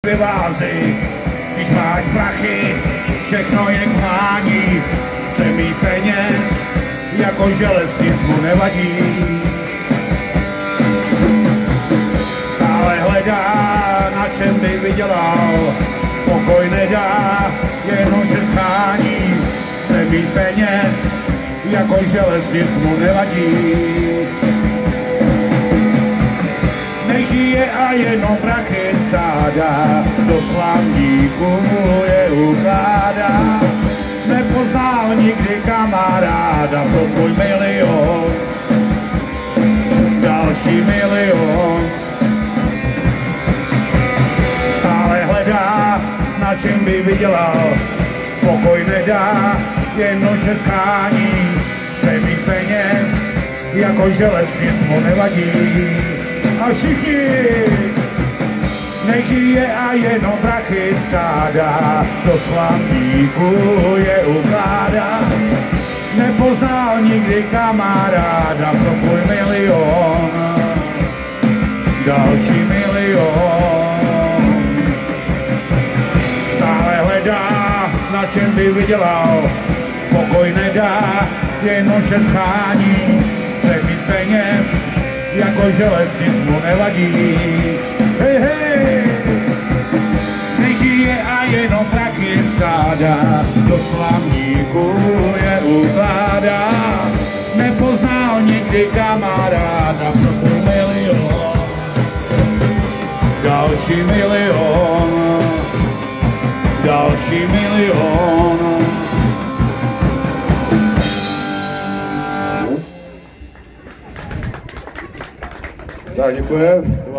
pivázy, když máš prachy, všechno je k mání. Chce mít peněz, jako želez, nic mu nevadí. Stále hledá, na čem by vydělal, pokoj nedá, jenom se schání. Chce mít peněz, jako želez, nic mu nevadí. Nežije a jenom prachy stádá, do slavníku je ukládá. Nepoznal nikdy kamaráda pro tvůj milion, další milion. Stále hledá, na čem by vydělal, pokoj nedá, jenom se schání. Chce mít peněz, jako želez, nic mu nevadí. A všichni nežije a jenom prachy stádá, do slavníku je ukládá. Nepoznal nikdy kamaráda pro tvůj milion, další milion. Stále hledá, na čem by vydělal, pokoj nedá, jenom se schání. Chce mít peněz, jako želez, nic mu nevadí. Hej, hej! Nežije a jenom prachy stádá, do slavníku je ukládá. Nepoznal nikdy kamaráda pro tvůj milion, další milion, další milion. Tak, děkujem.